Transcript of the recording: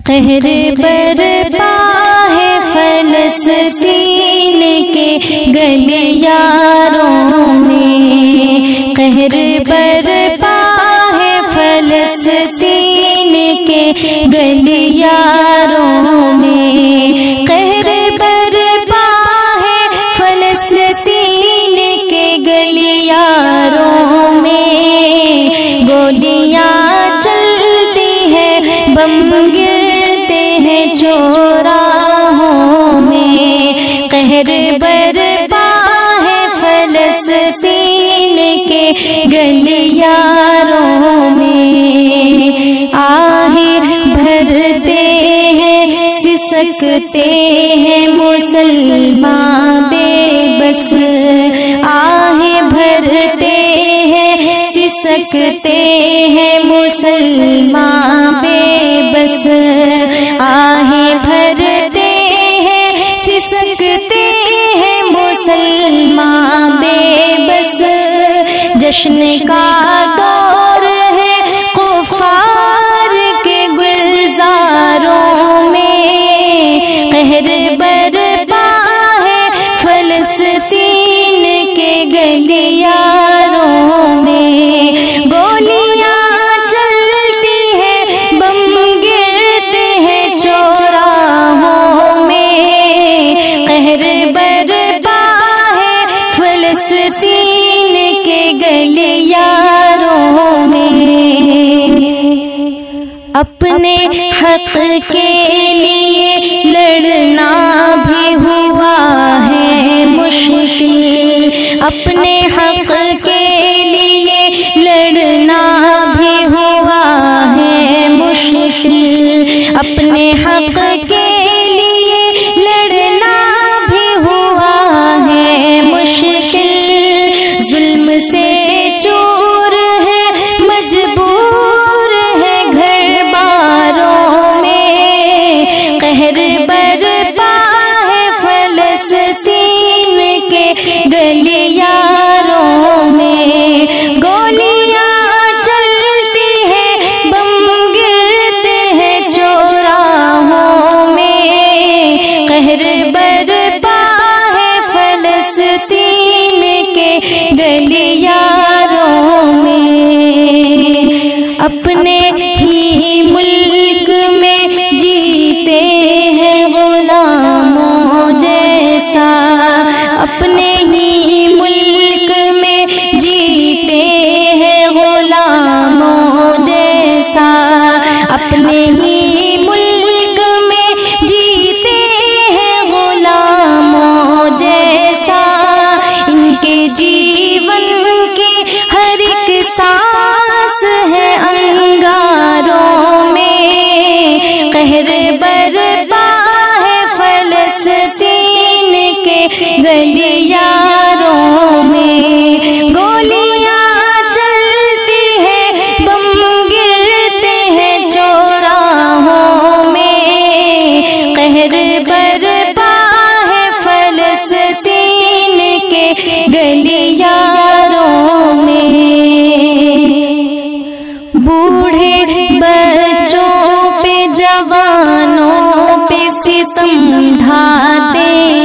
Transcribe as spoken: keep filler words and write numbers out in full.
قہر برپا ہے فلسطین کے گلیاروں میں، قہر برپا ہے فلسطین کے گلیاروں میں، قہر برپا ہے فلسطین کے گلیاروں میں، گولیاں چلتی ہیں بم گرتے ہیں چوراہوں میں، قہر برپا ہے فلسطین کے گلیاروں میں، آہیں بھرتے ہیں سسکتے ہیں مسلمان بے بس، آہیں بھرتے ہیں سسکتے ہیں مسلمان بے بس، آہیں بھرتے ہیں سسکتے ہیں مسلمان بے بس، جشن کا دور ہے کفار کے گلزاروں میں، قہر برپا ہے فلسطین کے گلیاروں میں، گولیاں چلتی ہیں بم گرتے ہیں چوراہوں میں، قہر برپا ہے فلسطین کے گلیاروں میں، اپنے حق کے لیے لڑنا بھی ہوا ہے مشکل، اپنے حق کے لیے لڑنا بھی ہوا ہے مشکل، اپنے حق کے لیے لڑنا بھی ہوا ہے مشکل، ظلم سے چور ہے مجبور ہے گھر باروں میں، قہر برپا ہے فلسطین کے گلیاروں میں، گولیاں چلتی ہیں بم گرتے ہیں چوراہوں میں، قہر برپا ہے فلسطین کے گلیاروں میں، اپنے ہی ملک میں جیتے ہیں غلاموں جیسا، اپنے ہی ملک میں جیتے ہیں غلاموں جیسا، اپنے ہی ملک میں جیتے ہیں غلاموں جیسا، ان کے جیون کی ہر ایک سانس ہے انگاروں میں، قہر برپا ہے فلسطین کے گلیاروں میں، گولیاں چلتی ہیں بم گرتے ہیں چوراہوں میں، قہر برپا ہے فلسطین کے گلیاروں میں، بوڑھے بچوں پہ جوانوں پہ ستم ڈھاتے